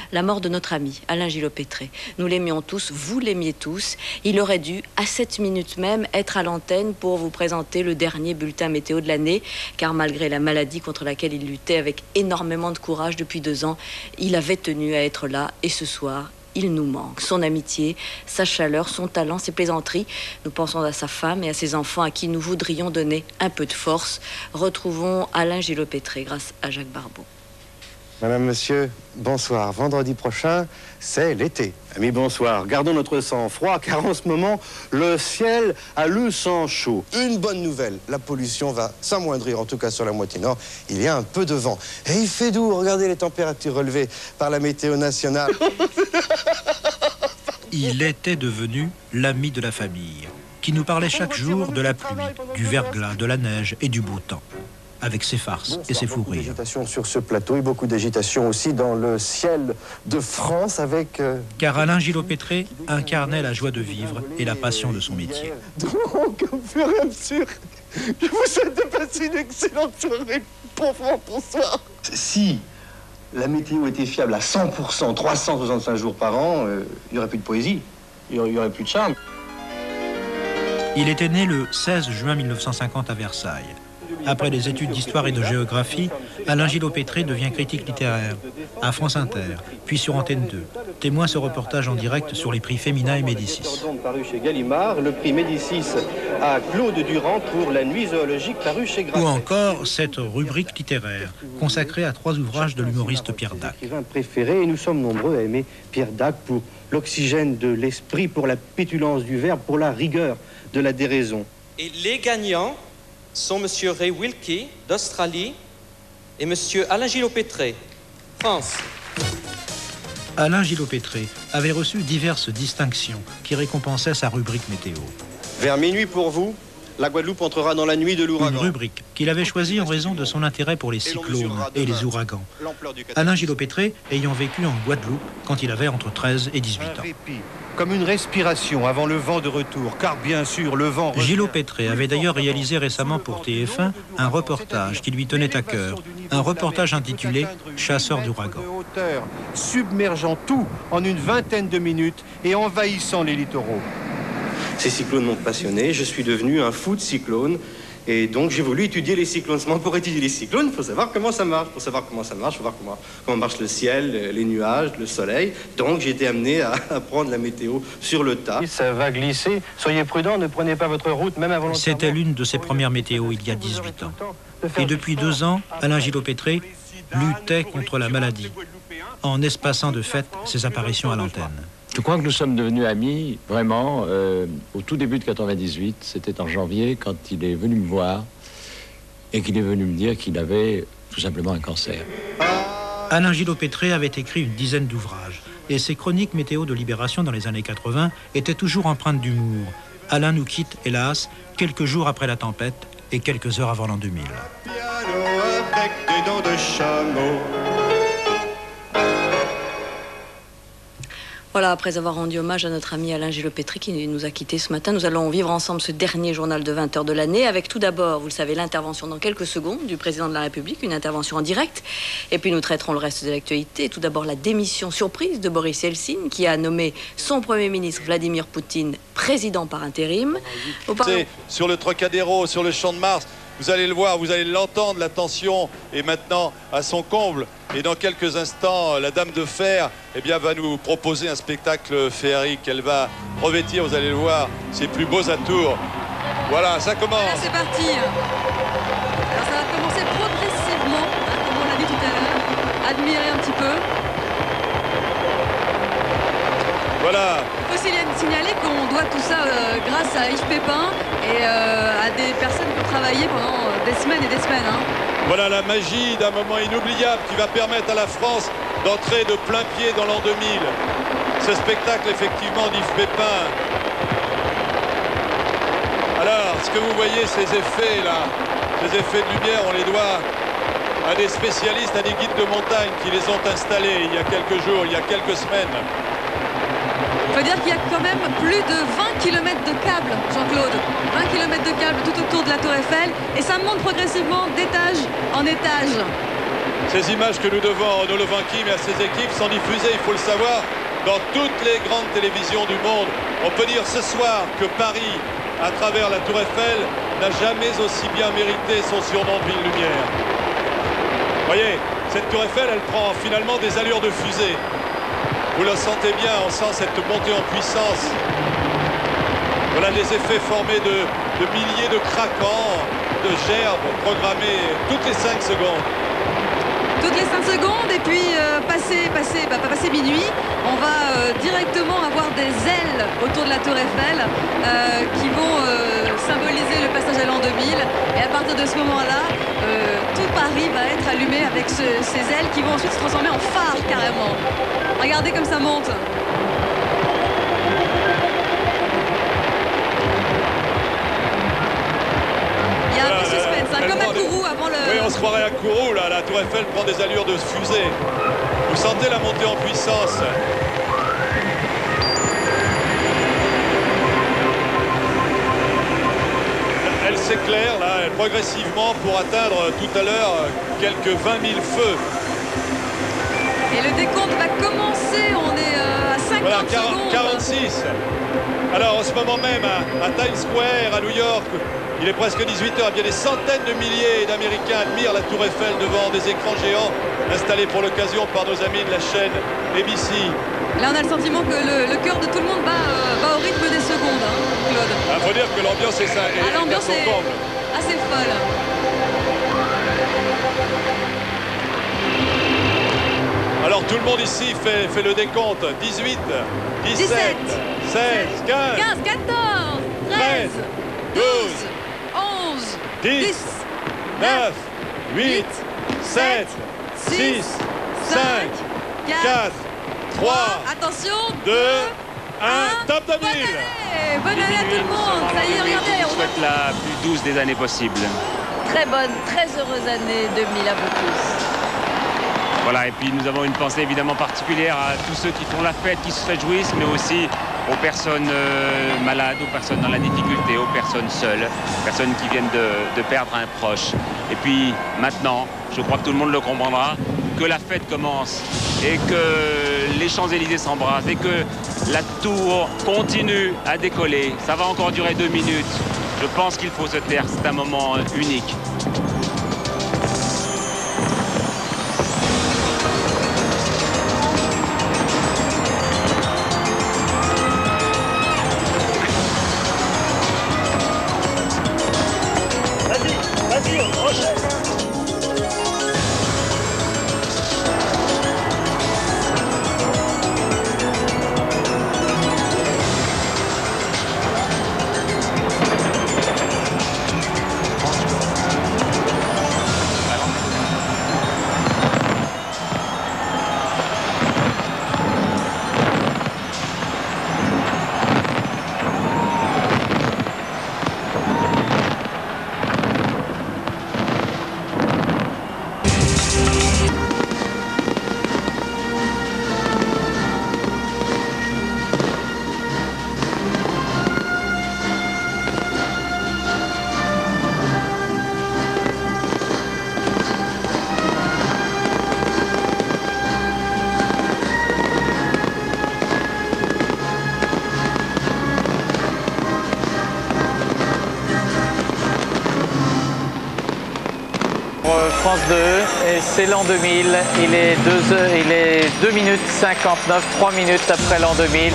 La mort de notre ami, Alain Gillot-Pétré. Nous l'aimions tous, vous l'aimiez tous. Il aurait dû, à cette minute même, être à l'antenne pour vous présenter le dernier bulletin météo de l'année, car malgré la maladie contre laquelle il luttait avec énormément de courage depuis 2 ans, il avait tenu à être là, et ce soir, il nous manque. Son amitié, sa chaleur, son talent, ses plaisanteries. Nous pensons à sa femme et à ses enfants à qui nous voudrions donner un peu de force. Retrouvons Alain Gillot-Pétré grâce à Jacques Barbeau. Madame, monsieur, bonsoir. Vendredi prochain, c'est l'été. Amis, bonsoir. Gardons notre sang-froid, car en ce moment, le ciel a le sang chaud. Une bonne nouvelle, la pollution va s'amoindrir, en tout cas sur la moitié nord. Il y a un peu de vent. Et il fait doux. Regardez les températures relevées par la météo nationale. Il était devenu l'ami de la famille, qui nous parlait chaque jour de la pluie, du verglas, de la neige et du beau temps, avec ses farces et ses fous rires. Beaucoup d'agitation sur ce plateau et beaucoup d'agitation aussi dans le ciel de France avec... Car Alain Gillot-Pétré incarnait la joie de vivre et la passion de son métier. Donc, au fur et à mesure, je vous souhaite de passer une excellente soirée. Bonsoir. Si la météo était fiable à 100%, 365 jours par an, il n'y aurait plus de poésie, il n'y aurait plus de charme. Il était né le 16 juin 1950 à Versailles. Après des études d'histoire et de géographie, Alain Gillot-Pétré devient critique littéraire à France Inter, puis sur Antenne 2. Témoin ce reportage en direct sur les prix Femina et Médicis. Paru chez Gallimard, le prix Médicis à Claude Durand pour La Nuit zoologique paru chez Grasset. Ou encore cette rubrique littéraire consacrée à 3 ouvrages de l'humoriste Pierre Dac. Écrivain préféré, et nous sommes nombreux à aimer Pierre Dac pour l'oxygène de l'esprit, pour la pétulance du verbe, pour la rigueur de la déraison. Et les gagnants sont M. Ray Wilkie d'Australie et M. Alain Gillot-Pétré, France. Alain Gillot-Pétré avait reçu diverses distinctions qui récompensaient sa rubrique météo. Vers minuit pour vous, la Guadeloupe entrera dans la nuit de l'ouragan. Une rubrique qu'il avait choisie en raison de son intérêt pour les cyclones et les ouragans. Alain Gillot-Pétré ayant vécu en Guadeloupe quand il avait entre 13 et 18 ans. Comme une respiration avant le vent de retour, car bien sûr le vent... Gillot-Pétré avait d'ailleurs réalisé récemment pour TF1 un reportage qui lui tenait à cœur, un reportage intitulé « Chasseur d'ouragans ». Submergeant tout en une vingtaine de minutes et envahissant les littoraux. Ces cyclones m'ont passionné, je suis devenu un fou de cyclones. Et donc j'ai voulu étudier les cyclones. Seulement pour étudier les cyclones, il faut savoir comment ça marche. Pour savoir comment ça marche, il faut voir comment marche le ciel, les nuages, le soleil. Donc j'ai été amené à apprendre la météo sur le tas. Ça va glisser. Soyez prudents, ne prenez pas votre route, même avant... C'était l'une de ses premières météos il y a 18 ans. Et depuis 2 ans, Alain Gillot-Pétré luttait contre la maladie, en espaçant de fait ses apparitions à l'antenne. Je crois que nous sommes devenus amis, vraiment, au tout début de 98. C'était en janvier, quand il est venu me voir et qu'il est venu me dire qu'il avait tout simplement un cancer. Alain Gillot-Pétré avait écrit une dizaine d'ouvrages et ses chroniques météo de Libération dans les années 80 étaient toujours empreintes d'humour. Alain nous quitte, hélas, quelques jours après la tempête et quelques heures avant l'an 2000. Piano avec des dents de chameau. Voilà, après avoir rendu hommage à notre ami Alain Gillot-Pétré qui nous a quittés ce matin, nous allons vivre ensemble ce dernier journal de 20h de l'année avec tout d'abord, vous le savez, l'intervention dans quelques secondes du président de la République, une intervention en direct. Et puis nous traiterons le reste de l'actualité. Tout d'abord la démission surprise de Boris Eltsine qui a nommé son Premier ministre Vladimir Poutine président par intérim. Sur le Trocadéro, sur le Champ de Mars, vous allez le voir, vous allez l'entendre, la tension est maintenant à son comble. Et dans quelques instants, la Dame de Fer va nous proposer un spectacle féerique. Elle va revêtir, vous allez le voir, ses plus beaux atours. Voilà, ça commence. Voilà, c'est parti. Alors ça va commencer progressivement, comme on l'a dit tout à l'heure. Admirez un petit peu. Voilà. Il faut signaler qu'on doit tout ça grâce à Yves Pépin et à des personnes qui ont travaillé pendant des semaines et des semaines. Voilà la magie d'un moment inoubliable qui va permettre à la France d'entrer de plein pied dans l'an 2000. Ce spectacle, effectivement, d'Yves Pépin. Alors, ce que vous voyez, ces effets-là, ces effets de lumière, on les doit à des spécialistes, à des guides de montagne qui les ont installés il y a quelques jours, il y a quelques semaines. Il faut dire qu'il y a quand même plus de 20 km de câbles, Jean-Claude. 20 km de câbles tout autour de la Tour Eiffel. Et ça monte progressivement d'étage en étage. Ces images que nous devons à Renaud Levainquim et à ses équipes sont diffusées, il faut le savoir, dans toutes les grandes télévisions du monde. On peut dire ce soir que Paris, à travers la Tour Eiffel, n'a jamais aussi bien mérité son surnom de ville lumière. Vous voyez, cette Tour Eiffel, elle prend finalement des allures de fusée. Vous le sentez bien, on sent cette montée en puissance. Voilà les effets formés de milliers de craquants, de gerbes programmés toutes les 5 secondes. Toutes les 5 secondes et puis pas passer minuit, on va directement avoir des ailes autour de la Tour Eiffel qui vont symboliser le passage à l'an 2000 et à partir de ce moment-là, tout Paris va être allumé avec ces ailes qui vont ensuite se transformer en phare carrément. Regardez comme ça monte. Il y a un peu de suspense, hein, comme à Kourou avant le... Oui, on se croirait à Kourou, là. La Tour Eiffel prend des allures de fusée. Vous sentez la montée en puissance. Elle s'éclaire, là, progressivement pour atteindre tout à l'heure quelques 20 000 feux. Et le décompte va commencer, on est à 50 voilà, secondes. 46. Alors, en ce moment même, à Times Square, à New York, il est presque 18h. Eh bien, des centaines de milliers d'Américains admirent la Tour Eiffel devant des écrans géants installés pour l'occasion par nos amis de la chaîne ABC. Là, on a le sentiment que le cœur de tout le monde va au rythme des secondes, hein, Claude. Il faut dire que l'ambiance est l'ambiance est assez folle. Alors, tout le monde ici fait le décompte. 18, 17, 16, 15, 14, 13, 12, 11, 10, 9, 8, 7, 6, 5, 4, 3, attention, 2, 1, top 2000. Bonne année à tout le monde. Ça y est, regardez. On souhaite la plus douce des années possibles. Très bonne, très heureuse année 2000 à vous tous. Voilà, et puis nous avons une pensée évidemment particulière à tous ceux qui font la fête, qui se réjouissent, mais aussi aux personnes malades, aux personnes dans la difficulté, aux personnes seules, aux personnes qui viennent de perdre un proche. Et puis maintenant, je crois que tout le monde le comprendra, que la fête commence et que les Champs-Élysées s'embrassent et que la tour continue à décoller. Ça va encore durer 2 minutes. Je pense qu'il faut se taire, c'est un moment unique. France 2 et c'est l'an 2000, il est 2 minutes 59, 3 minutes après l'an 2000.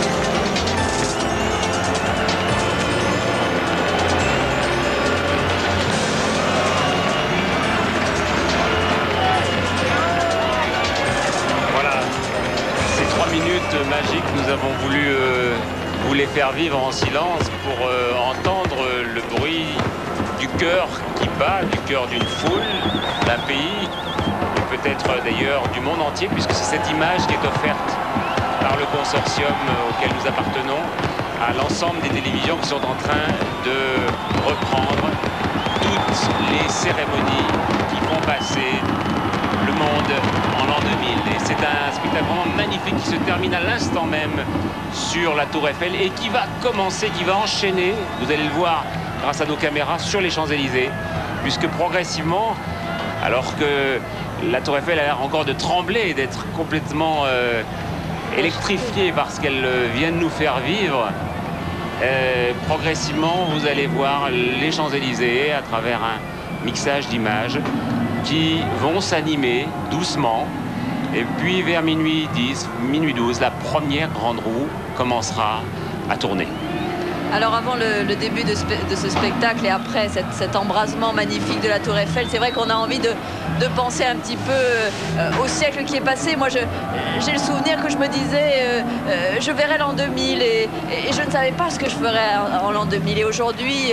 Voilà, ces 3 minutes magiques, nous avons voulu vous les faire vivre en silence pour entendre le bruit du cœur qui bat, du cœur d'une foule, d'un pays, et peut-être d'ailleurs du monde entier, puisque c'est cette image qui est offerte par le consortium auquel nous appartenons à l'ensemble des télévisions qui sont en train de reprendre toutes les cérémonies qui font passer le monde en l'an 2000. Et c'est un spectacle vraiment magnifique qui se termine à l'instant même sur la Tour Eiffel et qui va commencer, qui va enchaîner, vous allez le voir, grâce à nos caméras sur les Champs-Élysées, puisque progressivement, alors que La Tour Eiffel a l'air encore de trembler, d'être complètement électrifiée par ce qu'elle vient de nous faire vivre. Progressivement, vous allez voir les Champs-Élysées à travers un mixage d'images qui vont s'animer doucement. Et puis vers minuit 10, minuit 12, la première grande roue commencera à tourner. Alors avant le début de ce spectacle et après cet embrasement magnifique de la Tour Eiffel, c'est vrai qu'on a envie de penser un petit peu au siècle qui est passé. Moi, j'ai le souvenir que je me disais, je verrai l'an 2000 et je ne savais pas ce que je ferais en l'an 2000. Et aujourd'hui,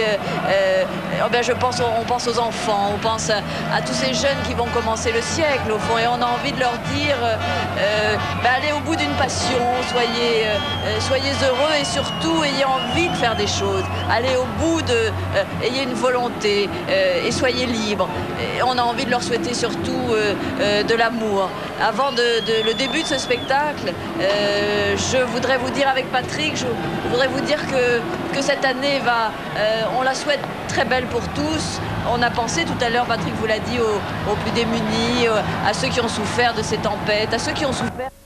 on pense aux enfants, on pense à tous ces jeunes qui vont commencer le siècle, au fond. Et on a envie de leur dire, allez au bout d'une passion, soyez heureux et surtout ayez envie de faire des choses. Allez au bout ayez une volonté et soyez libres. Et on a envie de leur souhaiter surtout de l'amour. Avant le début de ce spectacle, je voudrais vous dire avec Patrick, je voudrais vous dire que cette année on la souhaite très belle pour tous. On a pensé tout à l'heure, Patrick vous l'a dit, aux plus démunis, à ceux qui ont souffert de ces tempêtes, à ceux qui ont souffert